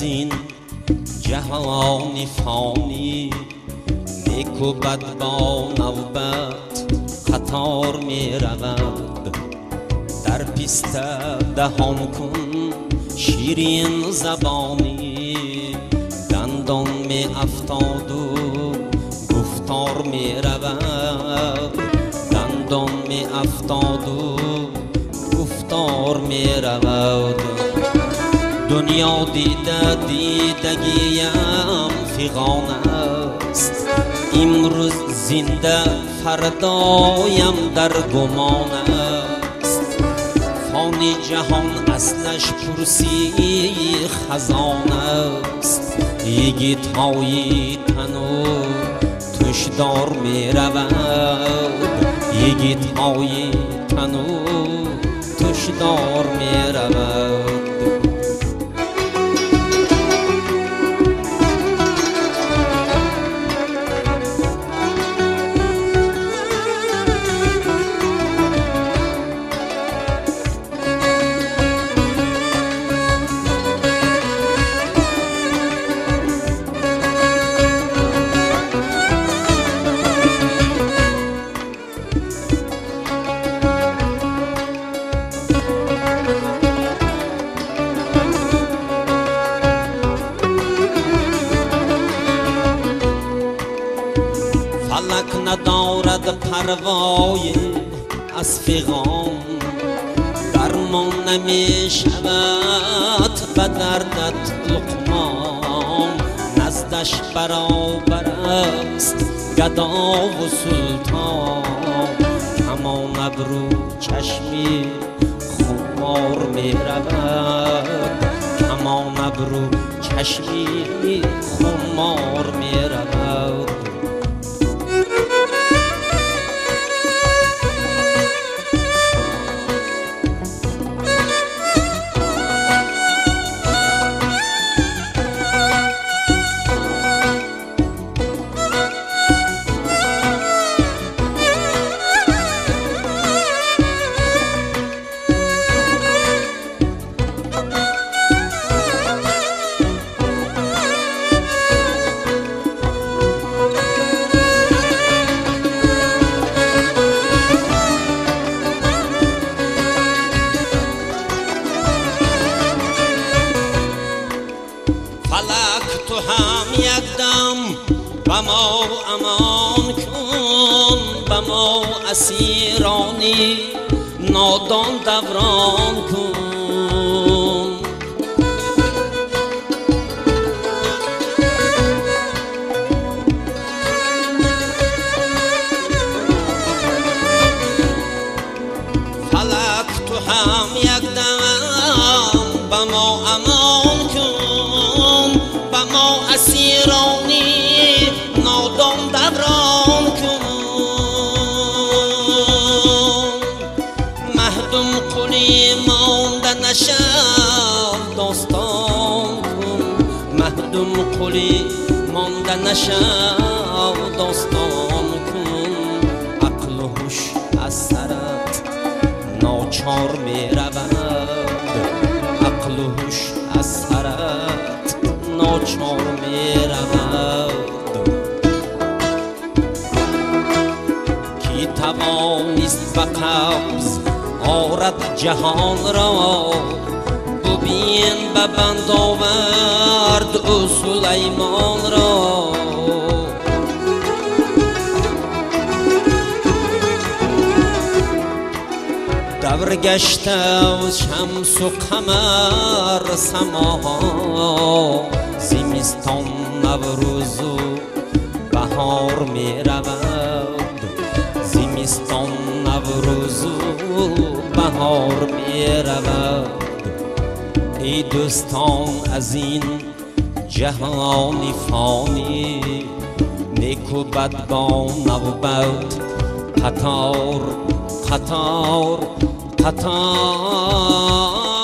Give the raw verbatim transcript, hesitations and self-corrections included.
این جهان فانی، نیک و بد با نوبت قطار می رود. در پیست دهان کن شیرین زبانی، دندان می افتاد و گفتار می رود. دندان می افتاد و گفتار می رود. دنیا دیده دیدگیم فیغان است، امروز زنده فردایم در گمان است. فانی جهان اصلش پرسی خزان است، یگیت های تنو توش دار می رود. یگیت های تنو توش دار می رود. فلک ندارد پروای از فیغان، درمان نمی شود به دردت لقمان. نزدش برابر است گدا و سلطان، کمان ابرو چشمی خمار می رود. کمان ابرو چشمی خمار می رود. فلک تو هم یک دم به ما امان کن، به ما اسیرانی نادان دوران کن. فلک تو هم یک دم به ما امان کن، به ما اسیرانی نادان دوران کن. مهدوم قلی مانده نشد داستان کن. مهدوم قلی مانده نشد داستان کن. عقل و هوش از سرت ناچار می رود. عقل و هوش از سرت ناچار می رود. کی توانست به قبض آرد جهان را، ببین به بند آورد او سلیمان را. دور گشته شمس و قمر سماها، زمستان نوروز و بهار می رود. زمستان نوروز و بهار می رود. ای دوستان از این جهان فانی، نیک و بد با نوبت قطار قطار قطار